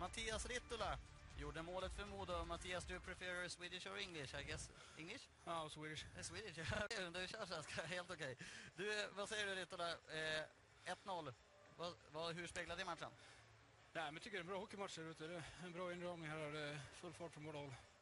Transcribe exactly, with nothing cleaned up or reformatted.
Mattias Rittola gjorde målet för Modo. Mattias, do you prefer Swedish or English? I guess English? Ja, oh, Swedish. Eh, Swedish, ja. Du kör svenska, helt okej. Okay. Du, vad säger du Rittola? Eh, ett noll. Vad, vad, hur speglar det matchen? Nej, men jag tycker det är en bra hockeymatch här ute. Det är en bra inramning här. Det är full fart från båda håll.